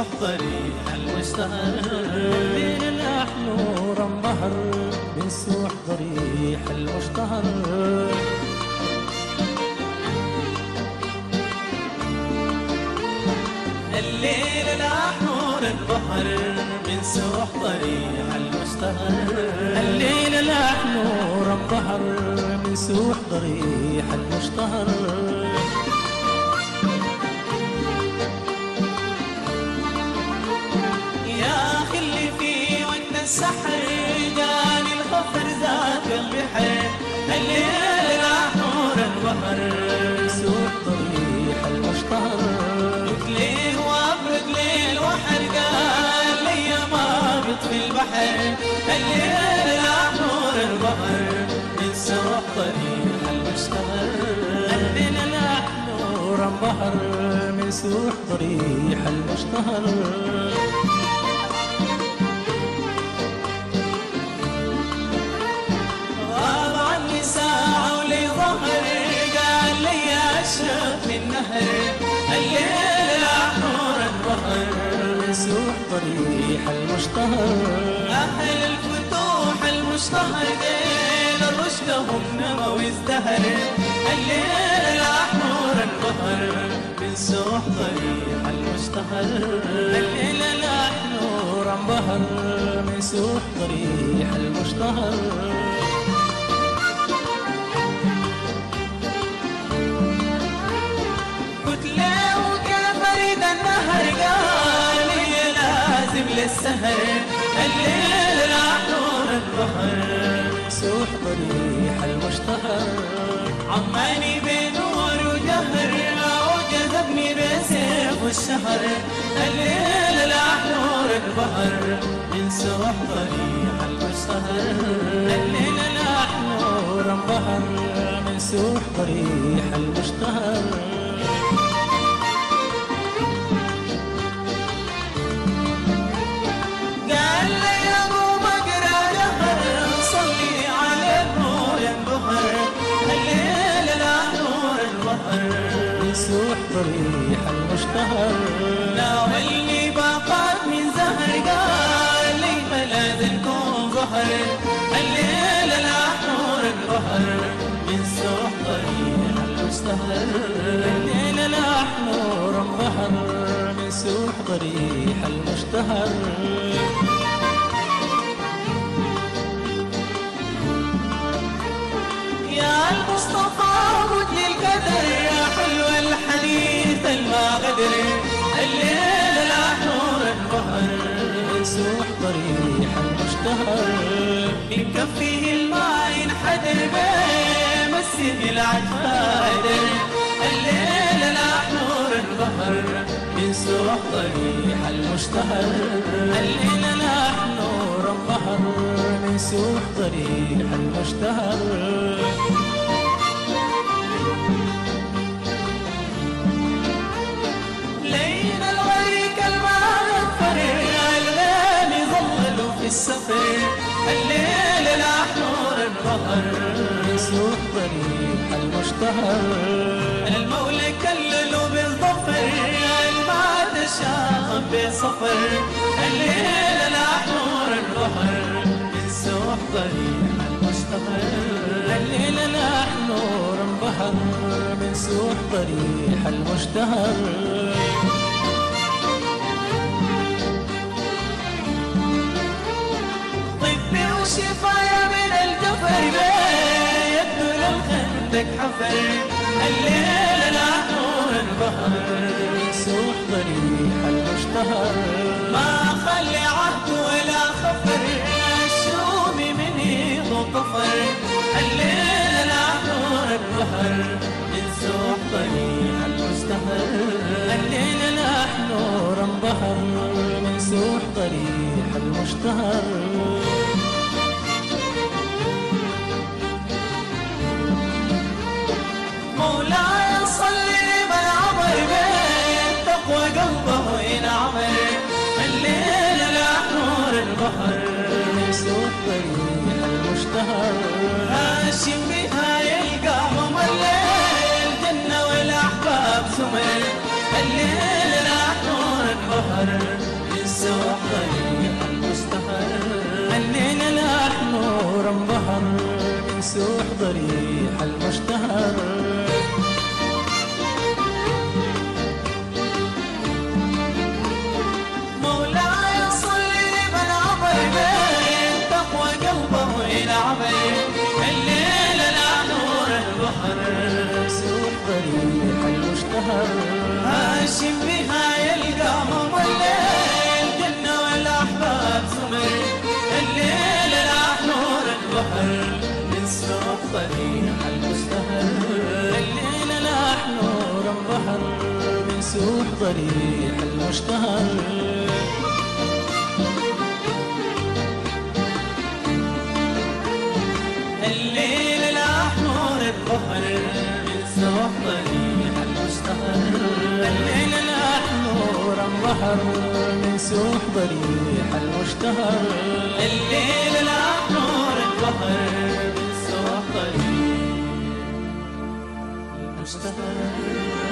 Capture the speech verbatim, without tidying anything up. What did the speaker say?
سوح ضريح المشتهر. الليل الأحلى نور انبهر من سوح ضريح المشتهر. الليل الأحمر انبهر من سوح ضريح المشتهر. الليل الأحلى نور انبهر من سوح ضريح المشتهر. السحر جاني الخفر ذاك البحر. الليل الأحمر انبهر سوح ضريح المشتهر. رجليه وابرد ليل وحرقان لي ما بيطفي البحر. الليل الأحمر انبهر من سوح ضريح المشتهر. الليل الأحمر انبهر من سوح ضريح المشتهر. في النهر. الليل الأحمر انبهر من سوح ضريح المشتهر. أهل الفتوح المشتهر دين رشدهم نمو ازدهر. الليل الأحمر انبهر من سوح ضريح المشتهر. الليل الأحمر انبهر من سوح ضريح المشتهر. للسهر. الليل الأحمر انبهر سوح ضريح المشتهر. عماني بنور وجهر وجذبني بسيف الشهر. الليل الأحمر انبهر من سوح ضريح المشتهر. الليل الأحمر انبهر من سوح ضريح المشتهر. سوح ضريح المشتهر. ناولني باقات من زهر قال لي ملاذ نكون ظهر. الليل الأحمر انبهر من سوح ضريح المشتهر. الليل الأحمر انبهر من سوح ضريح المشتهر. يا المصطفى خذ لي القدر يا حلو الحديث الما غدر. الليل الأحمر انبهر من سوح ضريح المشتهر. من كفه الماء ينحدر بمسه العجفادر. الليل الأحمر انبهر من سوح ضريح المشتهر. الليل الأحمر انبهر من سوح ضريح المشتهر. لينا الغريق الماء يغفر الغالي ظللوا في السفر. الليل الأحمر انبهر من سوح ضريح المشتهر. المولى كللوا بالظفر ما تشاغب بسفر. الليل الأحمر انبهر من سوح ضريح المشتهر. الليل الأحمر انبهر من سوح ضريح المشتهر. طبي وشفايا من الجفر يدوا للخندق حفر. الليل الأحمر انبهر من سوح ضريح المشتهر. ما خلي عهد ولا خفر الشومي من يضو طفر. الليل الأحمر انبهر من سوح ضريح المشتهر. الليل الأحمر انبهر من سوح ضريح المشتهر. مولاي صل لمن عمر بالتقوى قلبه ينعمر. الليل الأحمر انبهر من سوح ضريح المشتهر. هاشم بها يلقى الليل جنة والأحباب سمر. الليل الأحمر انبهر البحر من سوح طريق المشتهر. الليلة لاح نور انبهر من سوح ضريح المشتهر. مولاي صلي من عبر بين تقوى قلبه وينعبر. الليلة لاح نور البحر سوح ضريح المشتهر. هاشم بها يلقى هم الليل جنة والأحباب زمر. الليلة لاح نور البحر من سوق طريق المشتهر. الليلة لاح نور انبهر من سوح ضريح المشتهر. الليلة لاح نور البحر من سوق طريق المشتهر. الليلة لاح نور انبهر من سوح ضريح المشتهر. الليلة لاح نور البحر من سوق طريق المشتهر.